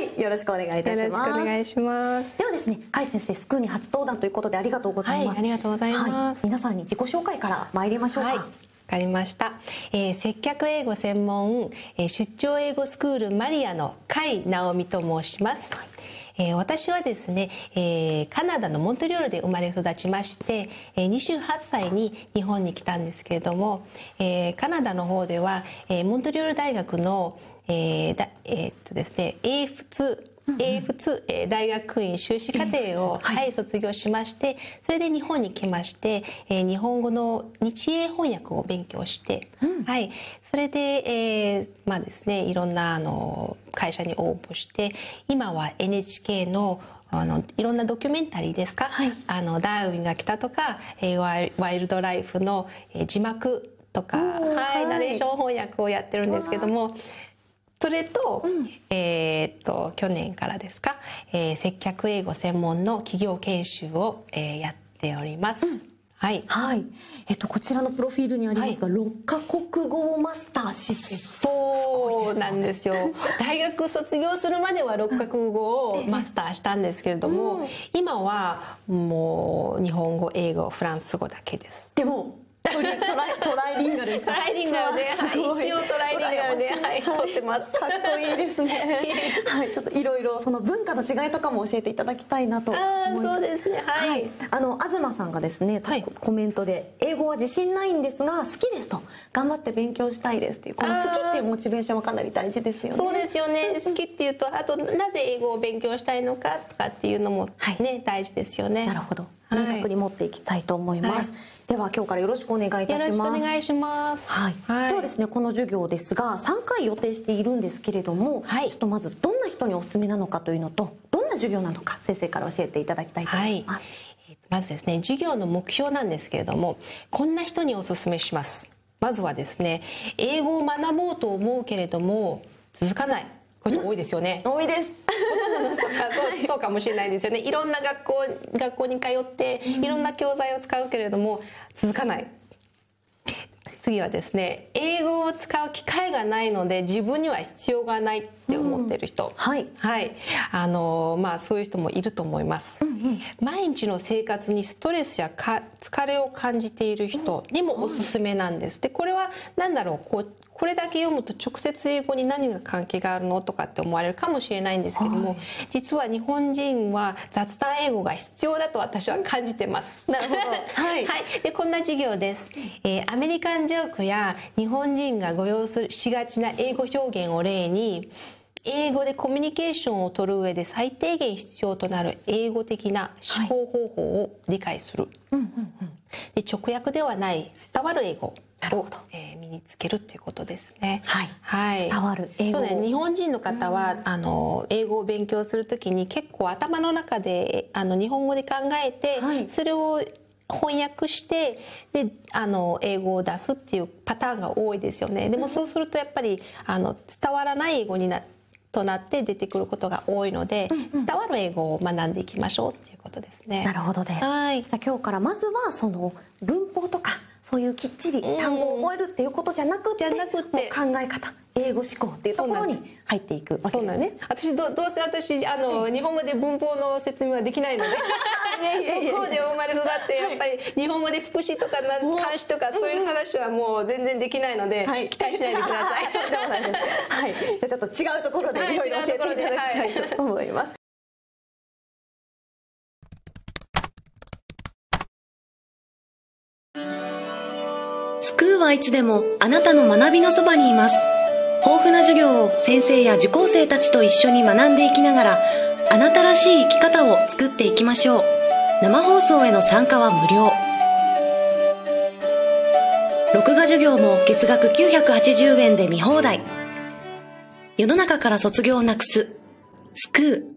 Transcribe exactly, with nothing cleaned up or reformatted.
、よろしくお願いいたします。 よろしくお願いします。 ではですね、甲斐先生、スクールに初登壇ということでありがとうございます。 はい、ありがとうございます。 はい、皆さんに自己紹介から参りましょうか。 はい、わかりました。えー、接客英語専門、えー、出張英語スクールマリアの甲斐直美と申します。はい、えー、私はですね、えー、カナダのモントリオールで生まれ育ちまして、えー、にじゅうはっさいに日本に来たんですけれども、えー、カナダの方では、えー、モントリオール大学の、えーだえー、っとですね、エーエフツーエーエフツー 大学院修士課程を、はいはい、卒業しまして、それで日本に来まして、えー、日本語の日英翻訳を勉強して、うん、はい、それで、えー、まあですね、いろんなあの会社に応募して、今は エヌエイチケー のあのいろんなドキュメンタリーですか、はい、あのダーウィンが来たとか、えー、ワイワイルドライフの、えー、字幕とか、はい、ナレーション翻訳をやってるんですけども、それと、うん、えー、っと去年からですか、えー、接客英語専門の企業研修を、えー、やっております。うん、はい、 はい、えっとこちらのプロフィールにありますが、はい、ろっかこくごをマスターし、 そうなんですよ。大学卒業するまではろっかこくごをマスターしたんですけれども、うん、今はもう日本語、英語、フランス語だけです。 でもトライトライリンガルですか？ トライリンガルで、はい、一応トライリンガルで、はい、取ってます。 かっこいいですね。はい、ちょっといろいろその文化の違いとかも教えていただきたいなと思います。 そうですね。はい。はい、 あの東さんがですね、はい、コメントで英語は自信ないんですが好きですと、頑張って勉強したいですっていう、この好きっていうモチベーションはかなり大事ですよね。 そうですよね。好きっていうと、あとなぜ英語を勉強したいのかとかっていうのもね、はい、大事ですよね。 なるほど。明確に持っていきたいと思います。はい、では今日からよろしくお願いいたします。 よろしくお願いします。 はい。はい、ではですね、この授業ですがさんかい予定しているんですけれども、はい、ちょっとまずどんな人におすすめなのかというのと、どんな授業なのか先生から教えていただきたいと思います。はい、 えー、まずですね、授業の目標なんですけれども、こんな人におすすめします。まずはですね、英語を学ぼうと思うけれども続かない。これ多いですよね。 多いです。 ほとんどの人がそう、そうかもしれないですよね。いろんな学校学校に通っていろんな教材を使うけれども続かない。次はですね、英語を使う機会がないので自分には必要がないって思ってる人、うん、はい、はい、あのまあそういう人もいると思います。うんうん、毎日の生活にストレスやか疲れを感じている人にもおすすめなんです。で、これは何だろう、こうこれだけ読むと直接英語に何が関係があるのとかって思われるかもしれないんですけども、はい、実は日本人は雑談英語が必要だと私は感じてます。 なるほど。はい。 はい。で、こんな授業です。えー、アメリカンジョークや日本人が誤用しがちな英語表現を例に、英語でコミュニケーションを取る上で最低限必要となる英語的な思考方法を理解する。はい、で、直訳ではない伝わる英語を、えー、身につけるっていうことですね。 はい。はい、伝わる英語。 そうね。日本人の方は、うん、あの英語を勉強するときに結構頭の中であの日本語で考えて、はい、それを翻訳してであの英語を出すっていうパターンが多いですよね。でもそうするとやっぱりあの伝わらない英語になってとなって出てくることが多いので、うんうん、伝わる英語を学んでいきましょうっていうことですね。 なるほどです。はい。じゃあ今日からまずはその文法とかそういうきっちり単語を覚えるっていうことじゃなくて、うん、じゃなくて考え方、英語思考っていうところに入っていくわけですね。 私 ど, どうせ私あの、はい、日本語で文法の説明はできないので向こうで生まれ育ってやっぱり日本語で副詞とか漢詞とかそういう話はもう全然できないので、はい、期待しないでください。 はい。じゃあちょっと違うところでいろいろ教えていただきたいと思います。はい、 スクーはいつでもあなたの学びのそばにいます。豊富な授業を先生や受講生たちと一緒に学んでいきながら、あなたらしい生き方を作っていきましょう。生放送への参加は無料。録画授業も月額きゅうひゃくはちじゅうえんで見放題。世の中から卒業をなくすスクー。